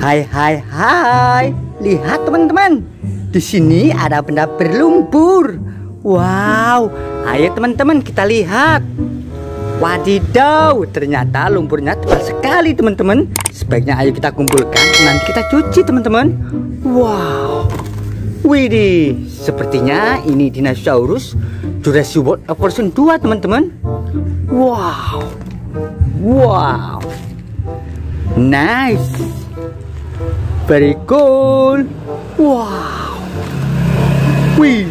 Hai hai hai. Lihat teman-teman. Di sini ada benda berlumpur. Wow. Ayo teman-teman kita lihat. Wadidaw, ternyata lumpurnya tebal sekali teman-teman. Sebaiknya ayo kita kumpulkan, nanti kita cuci teman-teman. Wow. Widih, sepertinya ini dinosaurus Jurassic World version 2 teman-teman. Wow. Wow. Nice. Very cool. Wow. Wih.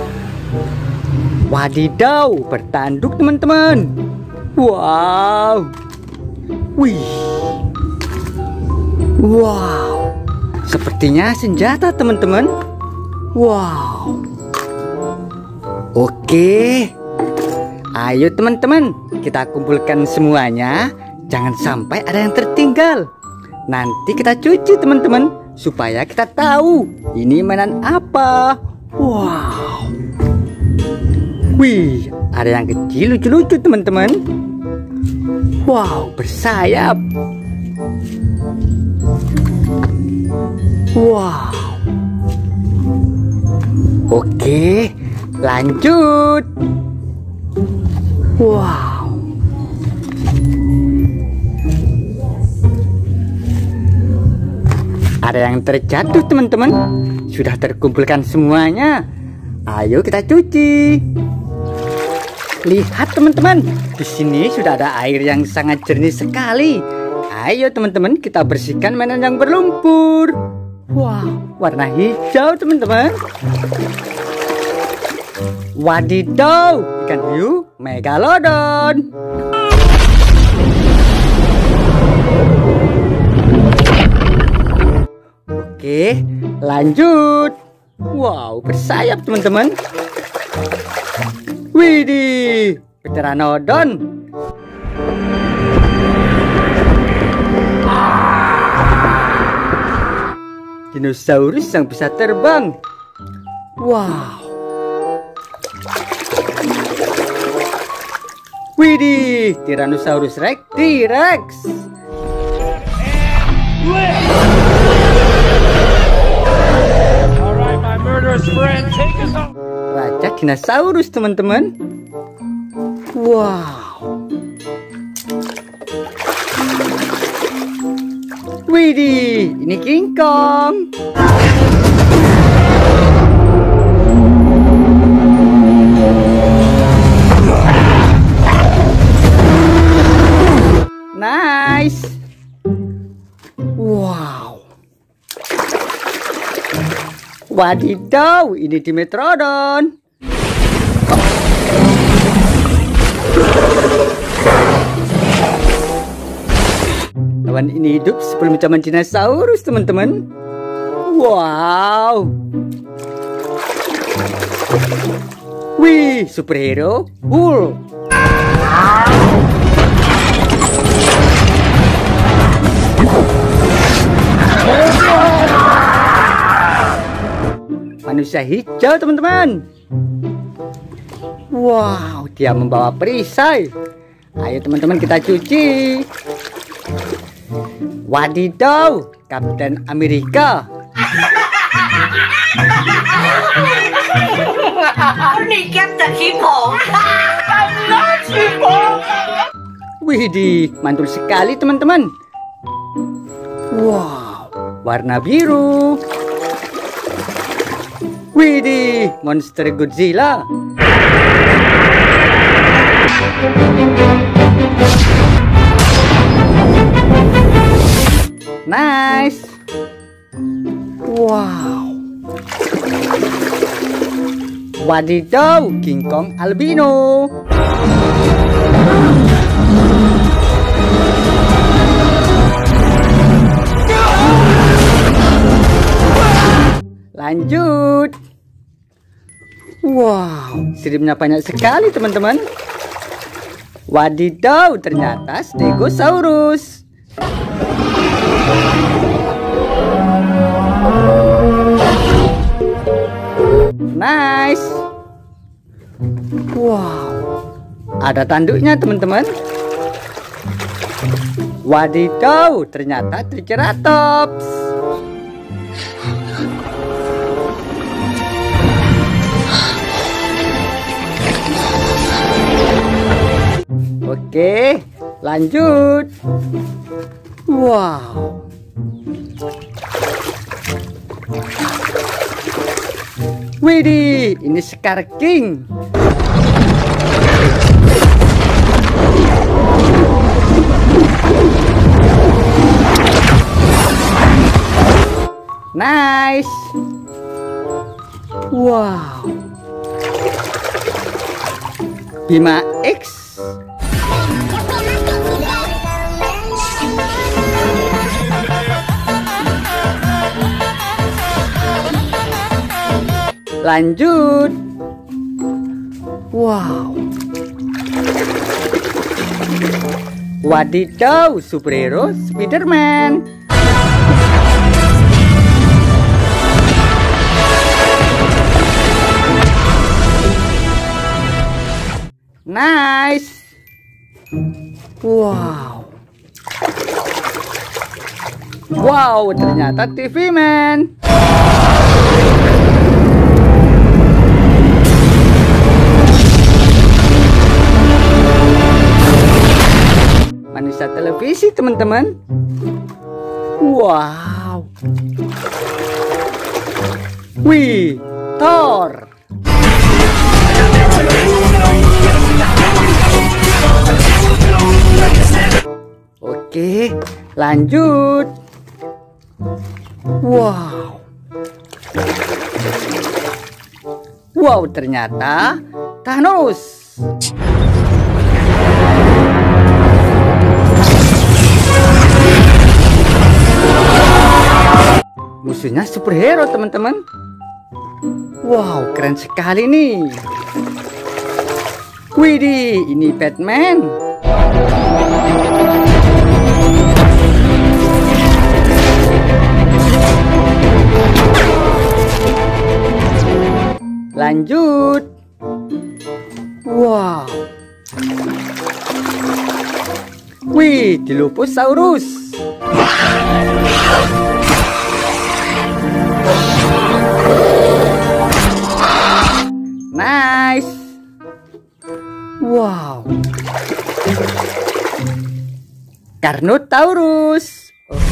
Wadidaw, bertanduk teman-teman. Wow. Wih. Wow. Sepertinya senjata teman-teman. Wow. Oke. Ayo teman-teman, kita kumpulkan semuanya. Jangan sampai ada yang tertinggal. Nanti kita cuci teman-teman, supaya kita tahu ini mainan apa. Wow. Wih, ada yang kecil lucu-lucu teman-teman. Wow, bersayap. Wow. Oke, lanjut. Wow. Ada yang terjatuh teman-teman. Sudah terkumpulkan semuanya. Ayo kita cuci. Lihat teman-teman, di sini sudah ada air yang sangat jernih sekali. Ayo teman-teman, kita bersihkan mainan yang berlumpur. Wow, warna hijau teman-teman. Wadidaw, ikan hiu megalodon. Oke, lanjut. Wow, bersayap teman-teman. Widih, pteranodon. Dinosaurus yang bisa terbang. Wow. Widih, Tyrannosaurus Rex T-Rex. Alright, my murderous friend, take us home. Raja dinosaurus teman-teman. Wow. Widih, ini King Kong. Nice. Wow. Wadidaw, ini Dimetrodon. Hewan ini hidup sebelum zaman dinosaurus teman-teman. Wow. Wih, superhero Hulk. Manusia hijau teman-teman. Wow, dia membawa perisai. Ayo teman-teman kita cuci. Wadidaw, Kapten Amerika. Widih, mantul sekali teman-teman. Wow, warna biru. Widih, monster Godzilla. Nice. Wow. Wadidaw, King Kong albino. Lanjut. Wow, siripnya banyak sekali teman-teman. Wadidaw, ternyata Stegosaurus. Nice. Wow, ada tanduknya teman-teman. Wadidaw, ternyata Triceratops. Oke, lanjut. Wow. Widih, ini Scar King. Nice. Wow. Bima X. Lanjut. Wow. Wadidaw, superhero Spiderman. Nice. Wow. Wow, ternyata TV Man. Manusia televisi, teman-teman. Wow. Wih, Thor. Oke, lanjut. Wow. Wow, ternyata Thanos. Musuhnya superhero, teman-teman. Wow, keren sekali nih. Widih, ini Batman. Lanjut. Wow. Wih, Dilophosaurus. Nice. Wow. Carnotaurus.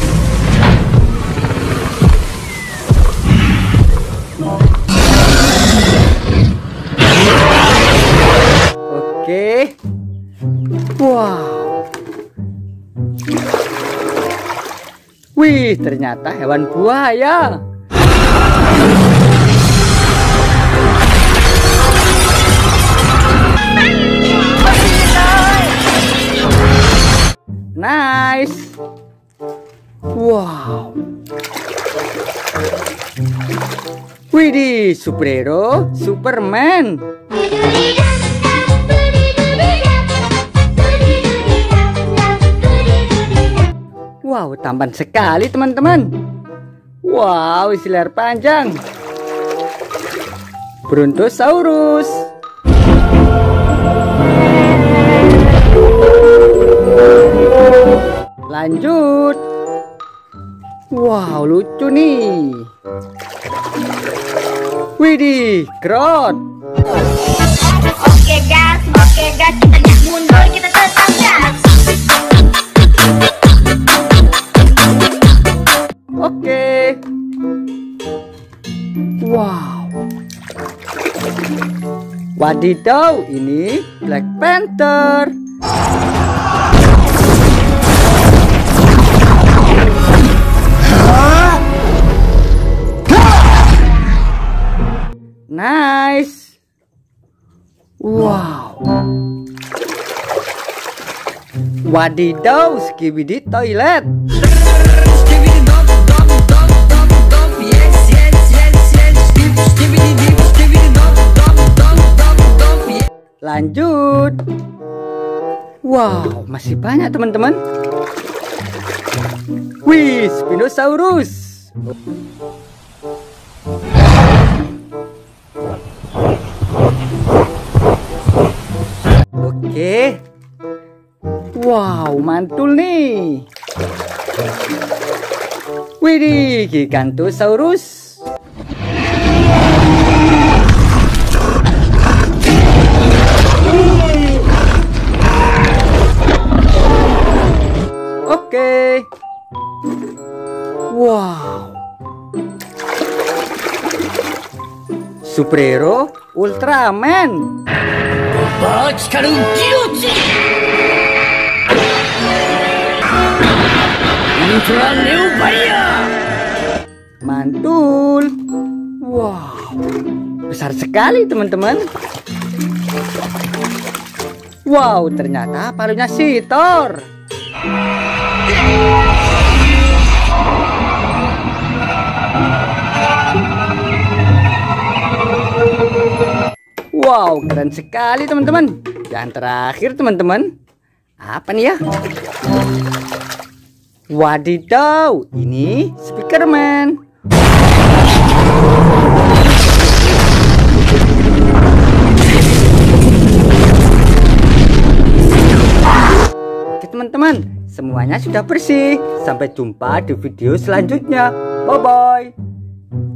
Oke. Wow. Wih, ternyata hewan buaya. Nice. Wow. Widih, superhero Superman. Wow, tampan sekali, teman-teman. Wow, isi leher panjang. Brontosaurus. Lanjut. Wow, lucu nih. Widih, Groot. Oke gas, kita nggak mundur, kita tetap gas. Oke. Wow. Wadidaw, ini Black Panther. Nice. Wow. Wadidaw, Skibidi Toilet. Lanjut. Wow, masih banyak, teman-teman. Wih, Spinosaurus. Oke. Wow, mantul nih. Widih, Gigantosaurus. Oke. Wow. Superhero Ultraman. Mantul. Wow, besar sekali teman-teman. Wow, ternyata palunya si Thor. Wow, keren sekali teman-teman. Yang terakhir teman-teman, apa nih ya? Wadidaw, ini Speakerman. Oke teman-teman, semuanya sudah bersih. Sampai jumpa di video selanjutnya. Bye-bye.